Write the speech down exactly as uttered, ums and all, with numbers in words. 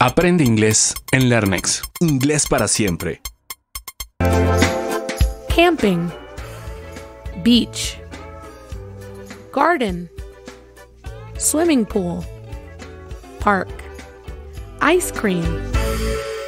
Aprende inglés en Learnex. Inglés para siempre. Camping, beach, garden, swimming pool, park, ice cream.